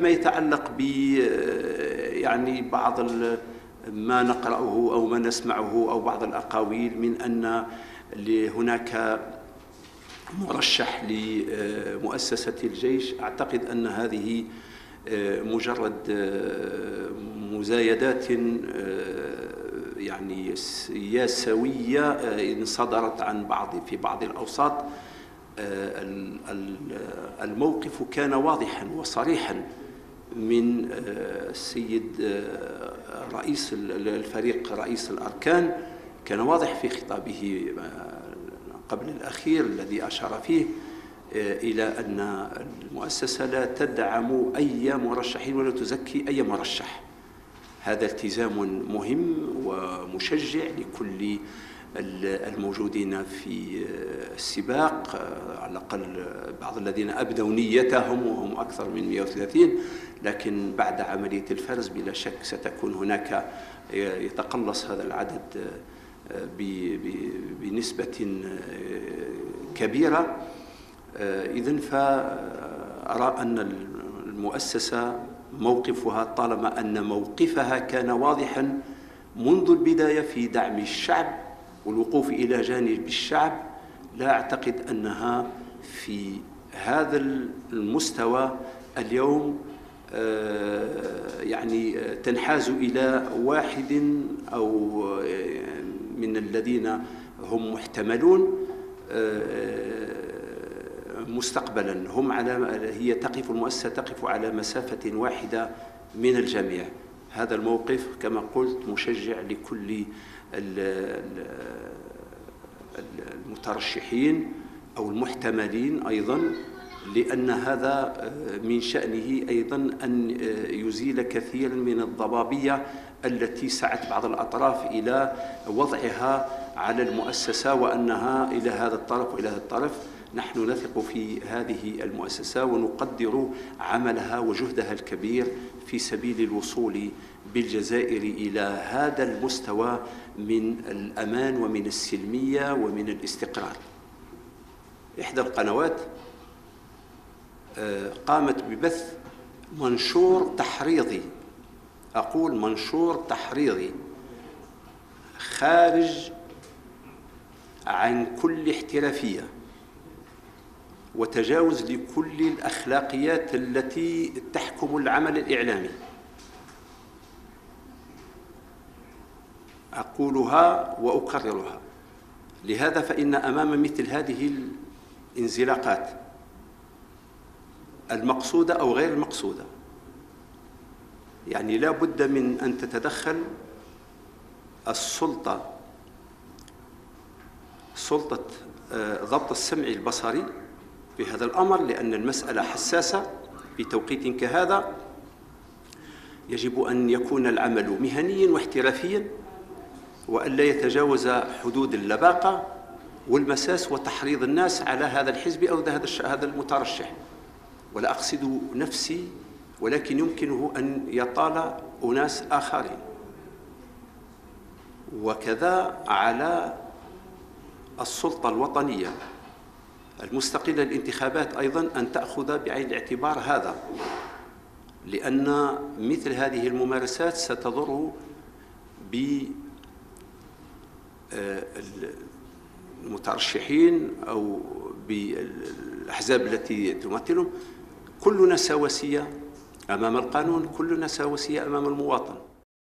ما يتعلق ب يعني بعض ما نقرأه أو ما نسمعه أو بعض الأقاويل من أن هناك مرشح لمؤسسة الجيش، أعتقد أن هذه مجرد مزايدات يعني ياسوية صدرت عن في بعض الأوساط. الموقف كان واضحا وصريحا من السيد رئيس الفريق رئيس الأركان، كان واضح في خطابه قبل الأخير الذي أشار فيه إلى أن المؤسسة لا تدعم أي مرشحين ولا تزكي أي مرشح. هذا التزام مهم ومشجع لكل الموجودين في السباق، على الأقل بعض الذين أبدوا نيتهم وهم أكثر من 130، لكن بعد عملية الفرز بلا شك ستكون هناك يتقلص هذا العدد بنسبة كبيرة. إذن فأرى أن المؤسسة موقفها، طالما أن موقفها كان واضحا منذ البداية في دعم الشعب والوقوف إلى جانب الشعب، لا أعتقد أنها في هذا المستوى اليوم يعني تنحاز إلى واحد أو من الذين هم محتملون مستقبلا. هي المؤسسة تقف على مسافة واحدة من الجميع. هذا الموقف كما قلت مشجع لكل المترشحين أو المحتملين أيضا، لأن هذا من شأنه أيضا أن يزيل كثيرا من الضبابية التي سعت بعض الأطراف إلى وضعها على المؤسسة وأنها إلى هذا الطرف وإلى هذا الطرف. نحن نثق في هذه المؤسسة ونقدر عملها وجهدها الكبير في سبيل الوصول بالجزائر إلى هذا المستوى من الأمان ومن السلمية ومن الاستقرار. إحدى القنوات قامت ببث منشور تحريضي، أقول منشور تحريضي خارج عن كل احترافية وتجاوز لكل الأخلاقيات التي تحكم العمل الإعلامي. أقولها وأكررها. لهذا فإن أمام مثل هذه الانزلاقات المقصودة أو غير المقصودة، يعني لا بد من أن تتدخل سلطة ضبط السمع البصري في هذا الأمر، لأن المسألة حساسة في توقيت كهذا. يجب أن يكون العمل مهنيا واحترافيا وأن لا يتجاوز حدود اللباقة والمساس وتحريض الناس على هذا الحزب أو هذا المترشح. ولا أقصد نفسي، ولكن يمكنه أن يطال أناس آخرين. وكذا على السلطة الوطنية المستقلة للانتخابات أيضا أن تأخذ بعين الاعتبار هذا، لأن مثل هذه الممارسات ستضر بالمترشحين أو بالأحزاب التي تمثلهم. كلنا سواسية أمام القانون، كلنا سواسية أمام المواطن.